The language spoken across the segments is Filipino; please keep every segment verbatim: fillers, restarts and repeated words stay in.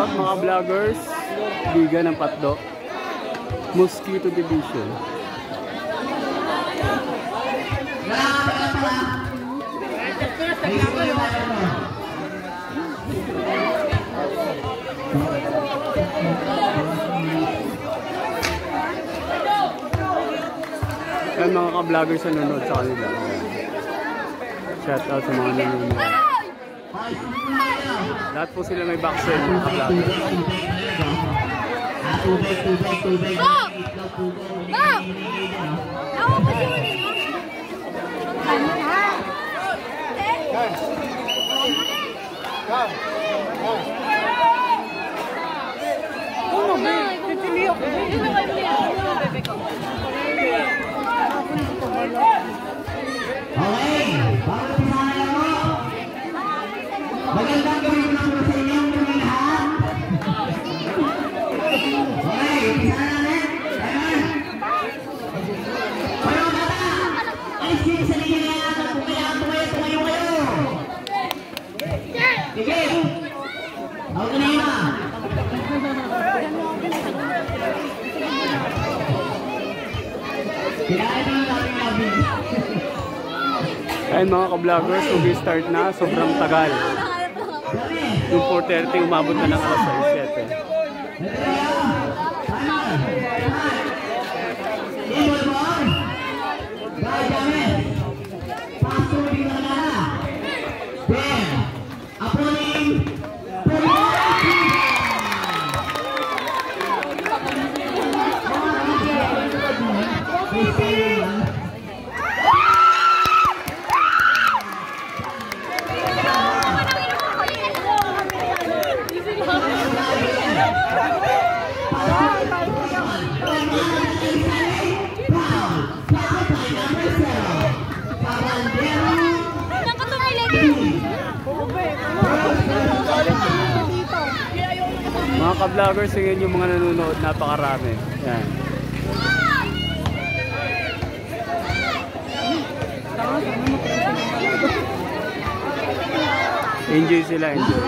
up mga vloggers? Liga ng Patdo. Mosquito Division. Yan mga ka-vloggers na nanonood sa kanila. Shout out sa mga nanonood. Lahat po sila may vaccine mga ka-vloggers. Tubig, tubig, tubig. Go! Go! Ako pa siya ulit. Ano na? Ano ba? Titili ako. Okay, bago pisana mo. Magandang gawin mo naman sa inyong lahat. Okay, pisana natin. Ayan. Pero bata, alis kayo sa linya na yan. Tumayo, tumayo, tumayo kayo. Sige. Ako na yun ah. Kinain mo natin namin. Ayun mga ka-vloggers, mag-start na, sobrang tagal. Yung four thirty, umabot na ng alas seven. Mga ka-vloggers, tingnan yung mga nanonood, napakarami. Yan. Enjoy sila, enjoy.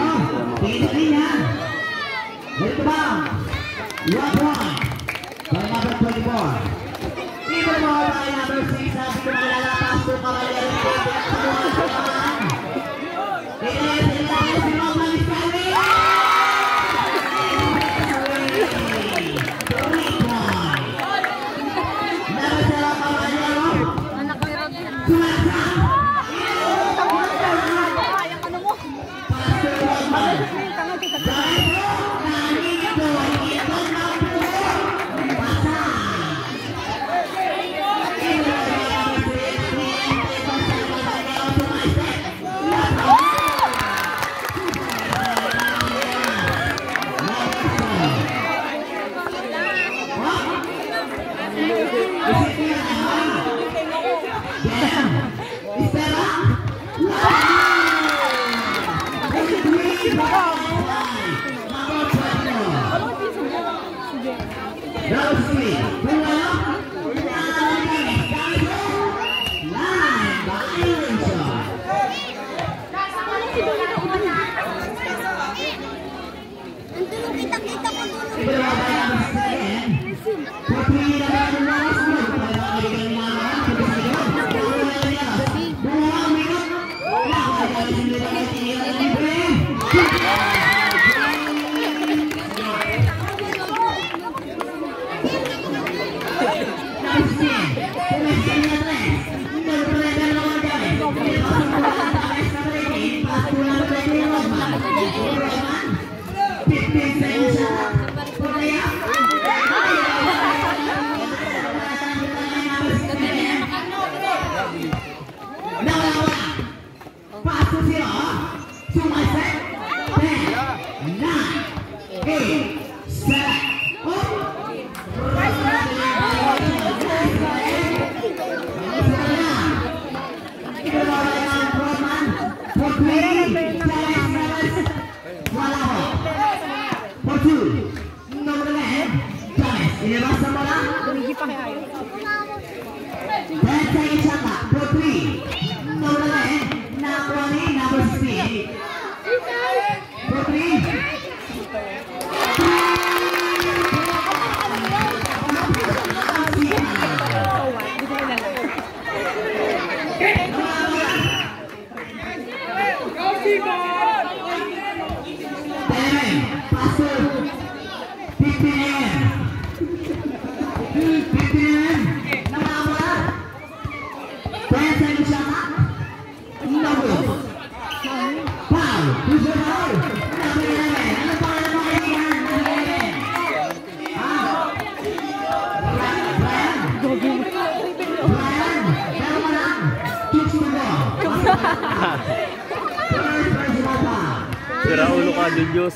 Sira ulo ka, Julius.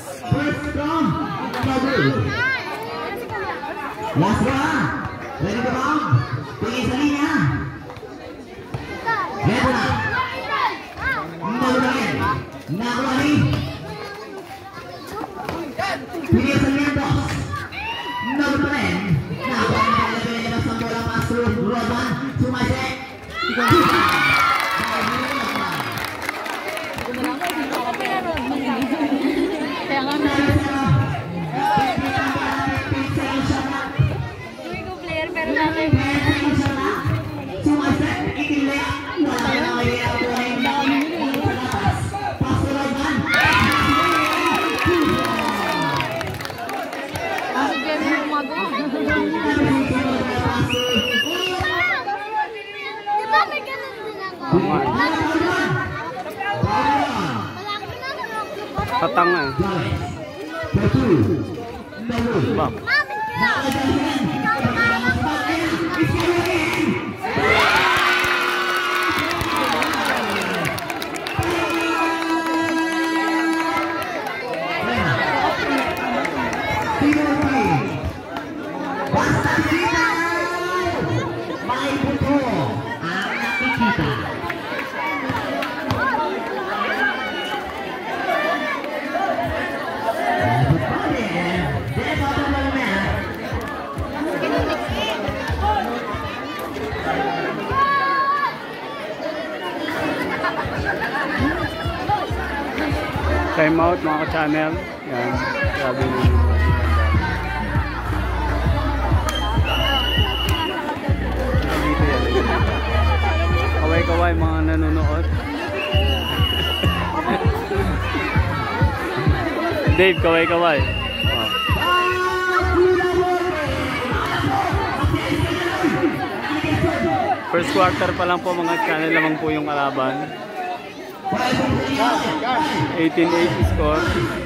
Last one. Ready to go? Tingin sa linya. Ready na. Nagulangin. Nagulangin. Tingin sa linya, boss. Nagulangin. Nagulangin. Nagulangin sa bola pasur. Roman. Sumasek. Kaya nga na. Tuwi ko player pero natin. Sumasek. Ikilaya. Wala na kaya ako ay nakapas. Pasur Roman. Kasi dyan yung umagawa. Di ba may ganun din ako? Tatanga eh. Bak. Time out mga ka-channel. Yan. Sabi nyo. Dito yan. Kaway-kaway mga nanonood. Dave, kaway-kaway. Wow. First quarter pa lang po mga channel, lamang po yung kalaban. eighteen eight score.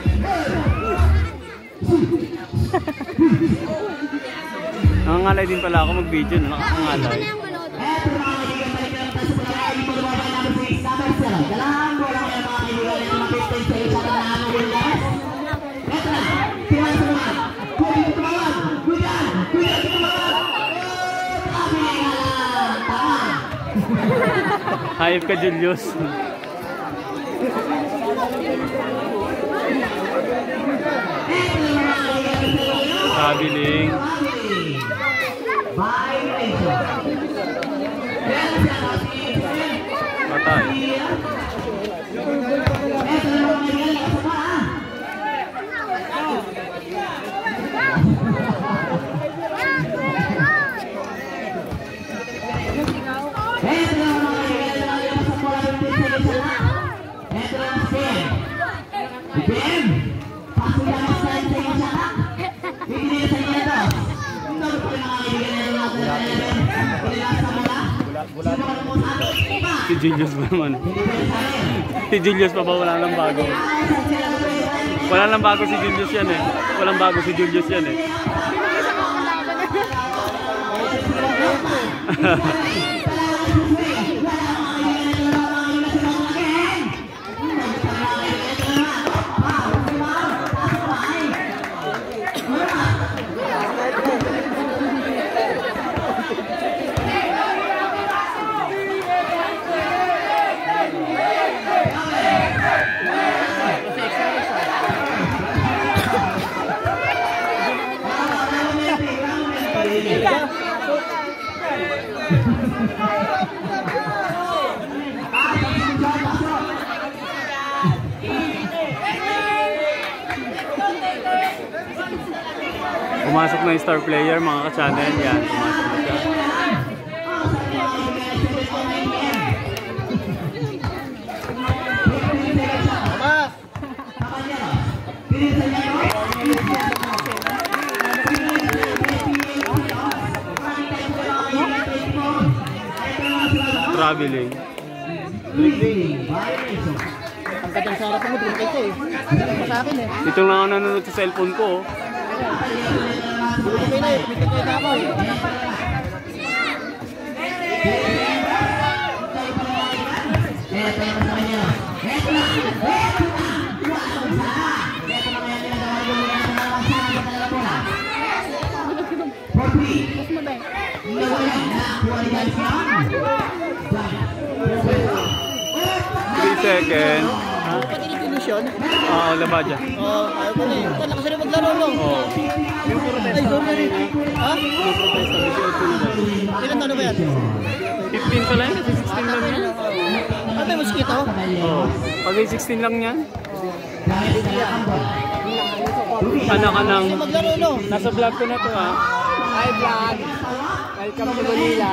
Nangangalay din pala ako mag-video na nakakangalay. Hayop ka, Julius. Kabiling. Patay. Si Julius ba naman? Si Julius pa ba? Wala nang bago. Wala nang bago si Julius yan eh. Walang bago si Julius yan eh. Pumasok na yung star player mga ka-channel. Yan, pumasok na siya. Traveling. Ang gandang sa harap mo, doon kayo eh. Ano sa akin eh. Ito lang ako nanonood sa cellphone ko. Oh. Doon kayo na eh, tumigil kayo na ako eh. three seconds. Ha? Pati ni Pilusyon? Oo, Labadia. Oo, ayaw ko na eh. Ito, lakas na maglaro no? Oo. Ay, go na rin. Ha? Yung protesta, eighteen na ba? Ilan taon na ba yan? fifteen pa lang, kasi sixteen lang yan. Ano may mosquito? Oo. Pag sixteen lang yan. Anak ka nang... Kasi maglaro no? Nasa vlog ko na to ha. Hi vlog! Welcome to Manila.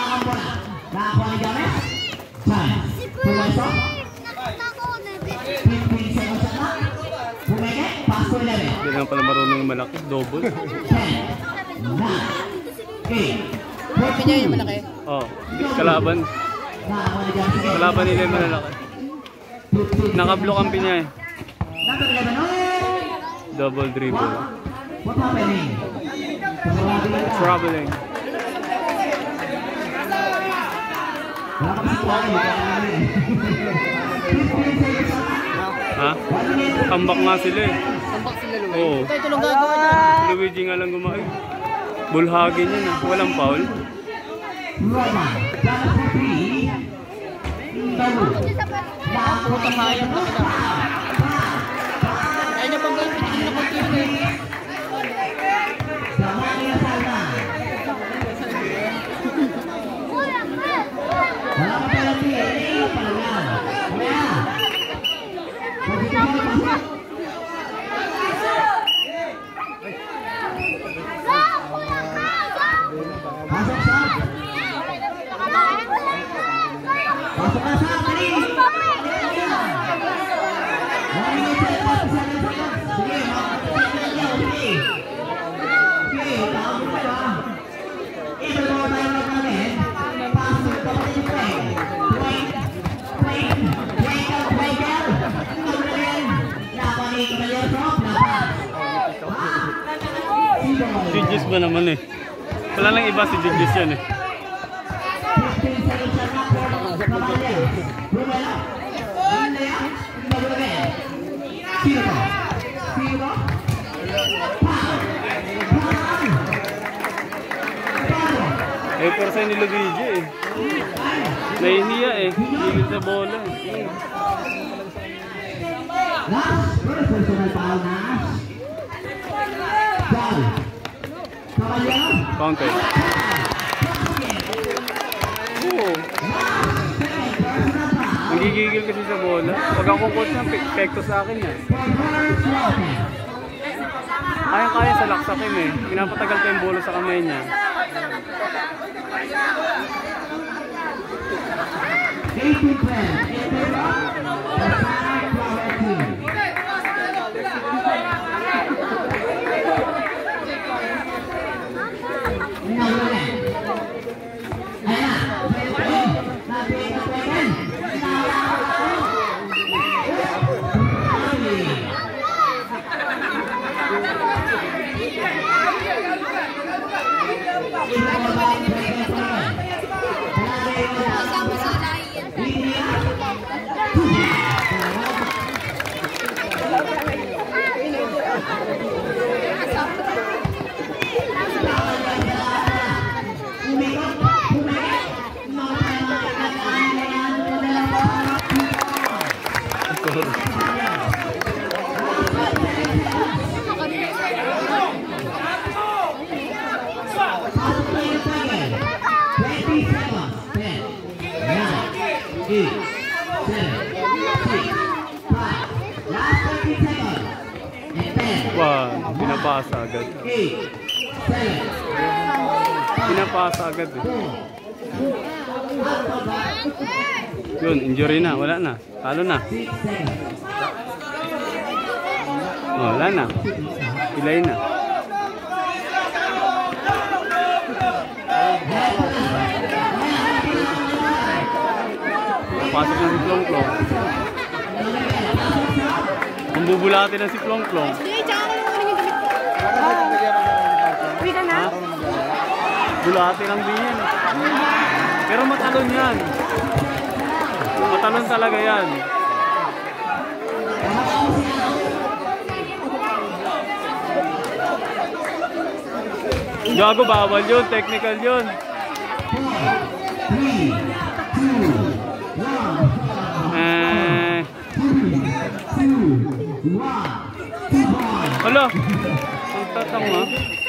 Hindi lang pala marunong yung malaki. Double. Pwede niya yung malaki? Oo. Oh, kalaban. Kalaban nila yung malalaki. Nakablock ang pinya eh. Double dribble. Traveling. Ha? Tambak nga sila eh. Tambak sila Luigi. Oo. Ito, ito lang gagawa niya. Luigi nga lang gumain. Bulhagin yun ah. Walang foul. Putang hayang na kita. Ay na pag pitigil na konti eh. Julius ba naman eh? Wala lang iba si Julius yan eh. Eh, persa ni Luigi eh. Nainiya eh. Higil sa bola eh. Counter. Oo. Nagigigil kasi sa bola. Pag ako coach ng pekto sa akin yan. Kaya-kaya sa laksakin eh. Pinapatagal ko yung bola sa kamay niya. Wah, pinapasa agad. Pinapasa agad eh. Yun, injury na, wala na. Talo na. Oh, wala na. Pilay na. Pasok na si Klong Klong. Bubulatin na si Klong Klong. Hindi, tsaka ko yung ano yung damit ko. Uwi ka na? Bulatin lang din yan. Pero matalon yan. Matalon talaga yan. Gago, bawal yun. Technical yun. Eh... Hala! Ang tatang ha?